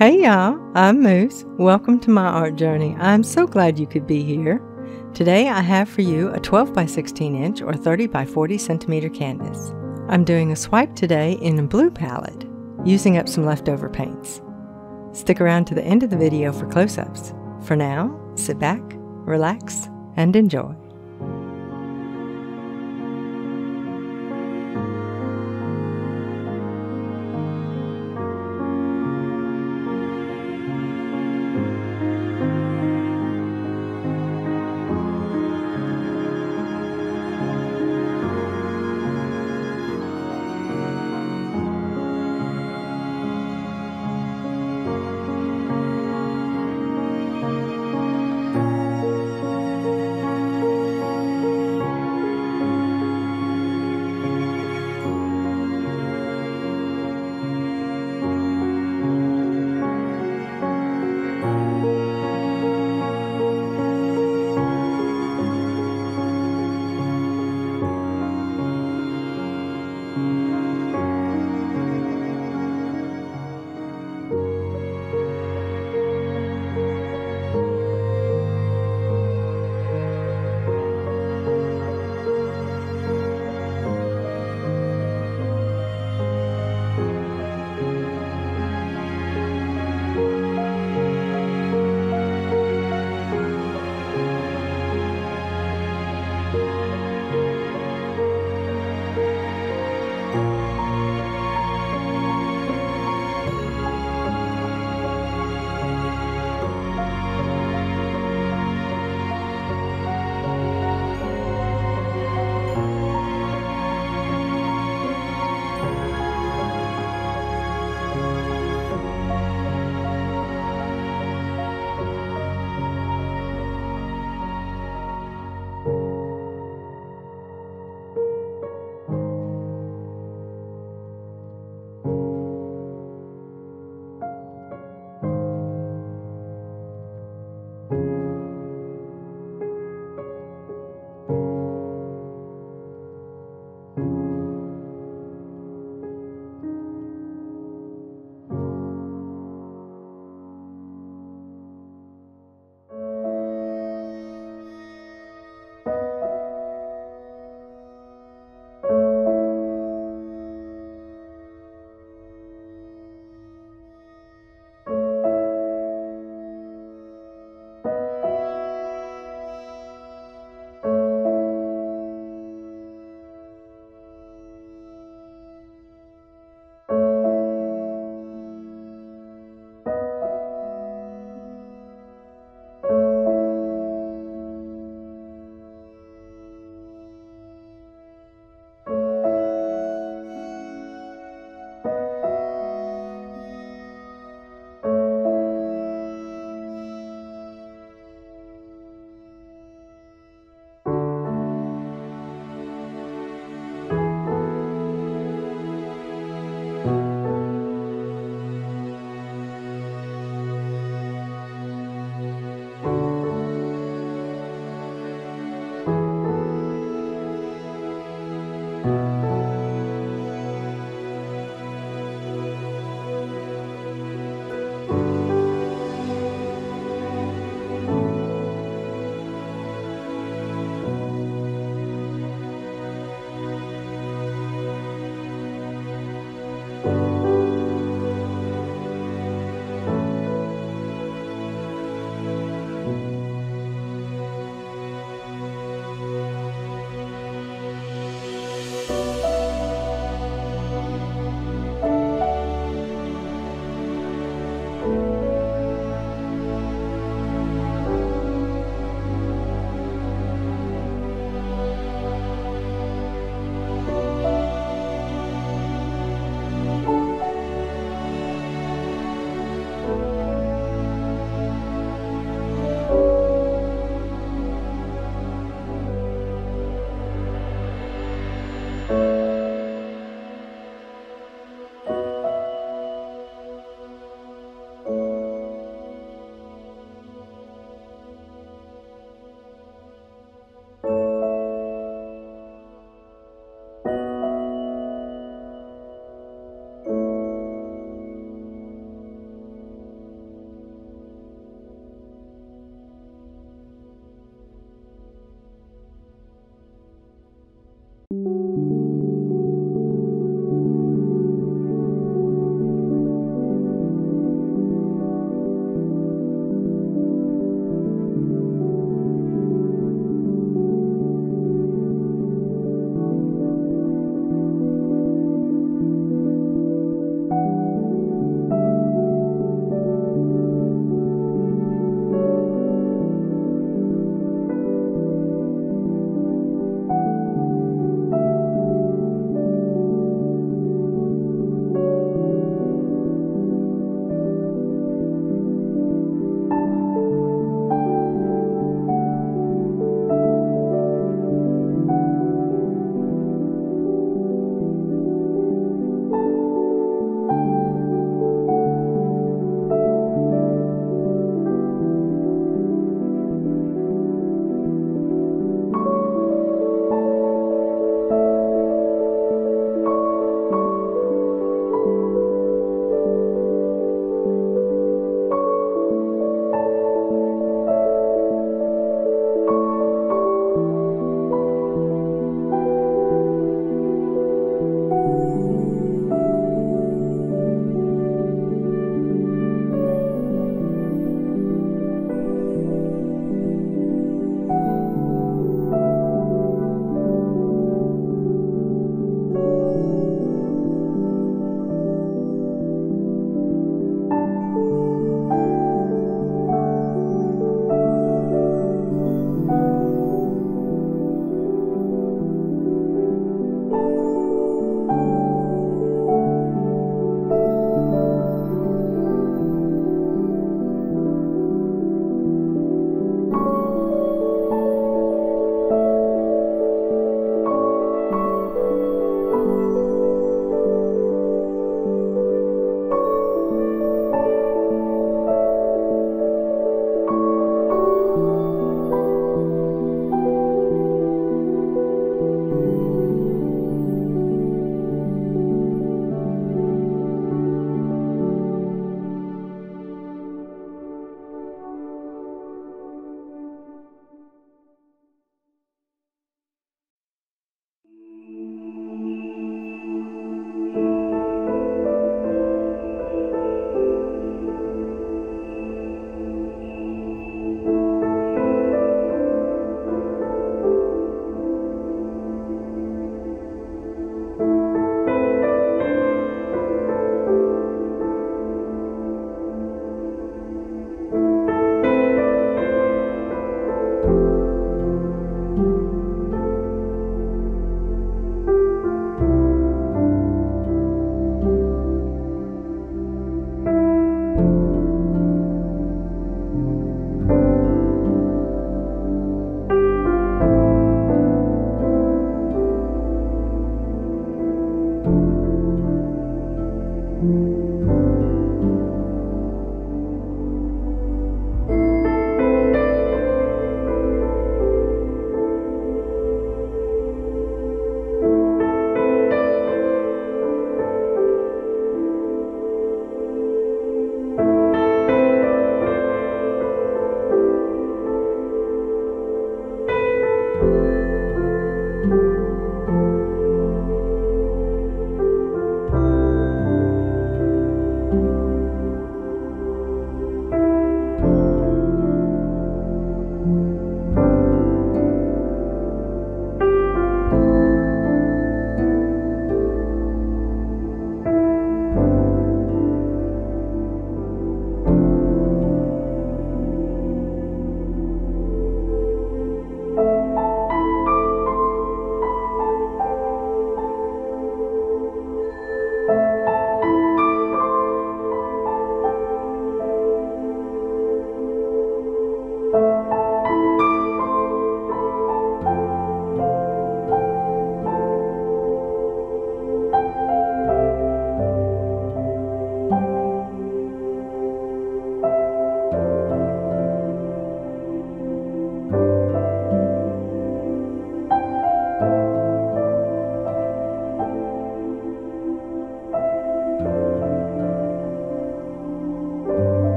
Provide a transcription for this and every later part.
Hey y'all, I'm Moose. Welcome to my art journey. I'm so glad you could be here. Today I have for you a 12 by 16 inch or 30 by 40 centimeter canvas. I'm doing a swipe today in a blue palette, using up some leftover paints. Stick around to the end of the video for close-ups. For now, sit back, relax, and enjoy.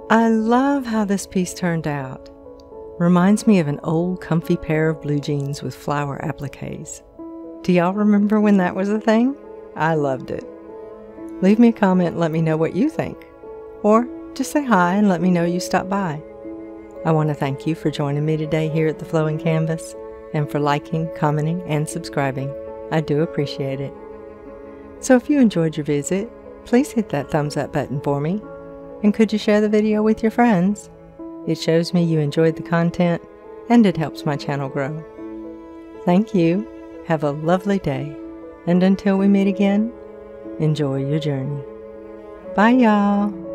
I love how this piece turned out. Reminds me of an old comfy pair of blue jeans with flower appliques. Do y'all remember when that was a thing? I loved it. Leave me a comment and let me know what you think. Or just say hi and let me know you stopped by. I want to thank you for joining me today here at the Flowing Canvas and for liking, commenting, and subscribing. I do appreciate it. So if you enjoyed your visit, please hit that thumbs up button for me. And could you share the video with your friends? It shows me you enjoyed the content and it helps my channel grow. Thank you. Have a lovely day. And until we meet again, enjoy your journey. Bye y'all.